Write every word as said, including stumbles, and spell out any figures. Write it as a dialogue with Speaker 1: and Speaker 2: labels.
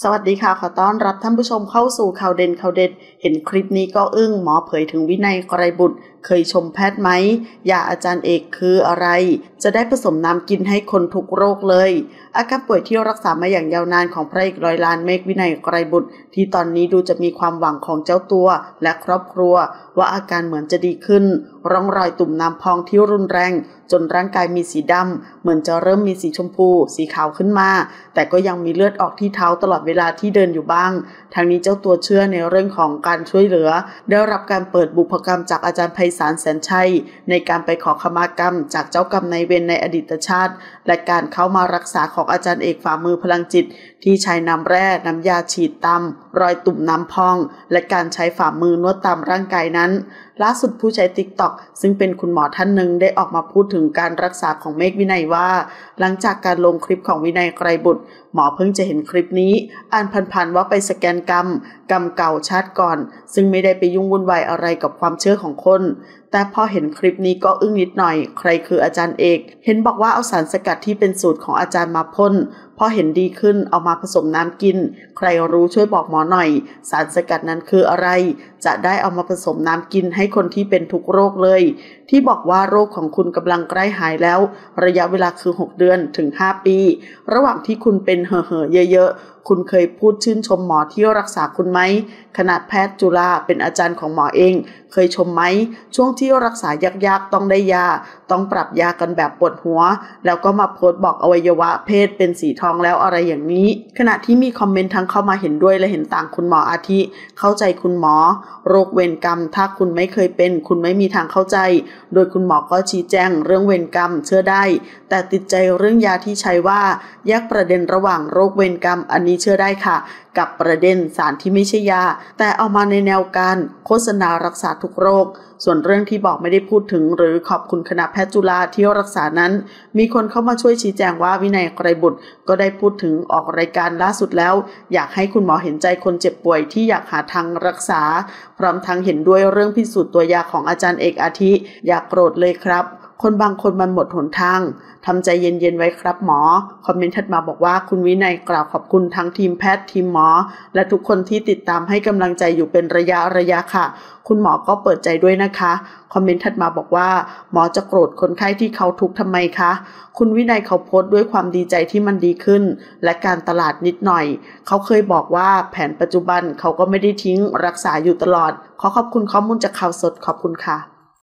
Speaker 1: สวัสดีค่ะขอต้อนรับท่านผู้ชมเข้าสู่ข่าวเด่นข่าวเด็ดเห็นคลิปนี้ก็อึ้งหมอเผยถึงวินัยไกรบุตรเคยชมแพทย์ไหมยาอาจารย์เอกคืออะไรจะได้ผสมน้ำกินให้คนทุกโรคเลยอาการป่วยที่รักษามาอย่างยาวนานของพระเอกร้อยล้านเมฆวินัยไกรบุตรที่ตอนนี้ดูจะมีความหวังของเจ้าตัวและครอบครัวว่าอาการเหมือนจะดีขึ้นร่องรอยตุ่มน้ำพองที่รุนแรงจนร่างกายมีสีดำเหมือนจะเริ่มมีสีชมพูสีขาวขึ้นมาแต่ก็ยังมีเลือดออกที่เท้าตลอดเวลาที่เดินอยู่บ้างทางนี้เจ้าตัวเชื่อในเรื่องของการช่วยเหลือได้รับการเปิดบุพกรรมจากอาจารย์ไพศาลแสนชัยในการไปขอขมากรรมจากเจ้ากรรมนายเวรในอดีตชาติและการเข้ามารักษาของอาจารย์เอกฝ่ามือพลังจิตที่ใช้น้ำแร่น้ำยาฉีดตามรอยตุ่มน้ำพองและการใช้ฝ่ามือนวดตามร่างกายนั้นล่าสุดผู้ใช้ ติ๊กต็อก ซึ่งเป็นคุณหมอท่านหนึ่งได้ออกมาพูดถึงการรักษาของเมฆวินัยว่าหลังจากการลงคลิปของวินัยไกรบุตรหมอเพิ่งจะเห็นคลิปนี้อ่านผ่านๆว่าไปสแกนกรรมกรรมเก่าชาติก่อนซึ่งไม่ได้ไปยุ่งวุ่นวายอะไรกับความเชื่อของคนแต่พอเห็นคลิปนี้ก็อึ้งนิดหน่อยใครคืออาจารย์เอกเห็นบอกว่าเอาสารสกัดที่เป็นสูตรของอาจารย์มาพ่นพอเห็นดีขึ้นเอามาผสมน้ำกินใครรู้ช่วยบอกหมอหน่อยสารสกัดนั้นคืออะไรจะได้เอามาผสมน้ำกินให้คนที่เป็นทุกโรคเลยที่บอกว่าโรคของคุณกำลังใกล้หายแล้วระยะเวลาคือหกเดือนถึงห้าปีระหว่างที่คุณเป็นเห่อๆเยอะๆคุณเคยพูดชื่นชมหมอที่รักษาคุณไหมขนาดแพทย์จุฬาเป็นอาจารย์ของหมอเองเคยชมไหมช่วงที่รักษายากๆต้องได้ยาต้องปรับยากันแบบปวดหัวแล้วก็มาโพสต์บอกอวัยวะเพศเป็นสีทองแล้วอะไรอย่างนี้ขณะที่มีคอมเมนต์ทั้งเข้ามาเห็นด้วยและเห็นต่างคุณหมออาทิเข้าใจคุณหมอโรคเวรกรรมถ้าคุณไม่เคยเป็นคุณไม่มีทางเข้าใจโดยคุณหมอก็ชี้แจงเรื่องเวรกรรมเชื่อได้แต่ติดใจเรื่องยาที่ใช้ว่าแยกประเด็นระหว่างโรคเวรกรรมอันนี้เชื่อได้ค่ะกับประเด็นสารที่ไม่ใช่ยาแต่เอามาในแนวการโฆษณารักษาทุกโรคส่วนเรื่องที่บอกไม่ได้พูดถึงหรือขอบคุณคณะแพทย์จุฬาที่รักษานั้นมีคนเข้ามาช่วยชี้แจงว่าวินัยไกรบุตรก็ได้พูดถึงออกรายการล่าสุดแล้วอยากให้คุณหมอเห็นใจคนเจ็บป่วยที่อยากหาทางรักษาพร้อมทั้งเห็นด้วยเรื่องพิสูจน์ตัวยาของอาจารย์เอกอาทิอยากโกรธเลยครับคนบางคนมันหมดหนทางทำใจเย็นๆไว้ครับหมอคอมเมนต์ถัดมาบอกว่าคุณวินัยกล่าวขอบคุณทั้งทีมแพทย์ทีมหมอและทุกคนที่ติดตามให้กำลังใจอยู่เป็นระยะระยะค่ะคุณหมอก็เปิดใจด้วยนะคะคอมเมนต์ถัดมาบอกว่าหมอจะโกรธคนไข้ที่เขาทุกข์ทำไมคะคุณวินัยเขาโพสต์ด้วยความดีใจที่มันดีขึ้นและการตลาดนิดหน่อยเขาเคยบอกว่าแผนปัจจุบันเขาก็ไม่ได้ทิ้งรักษาอยู่ตลอดขอขอบคุณข้อมูลจากข่าวสดขอบคุณค่ะ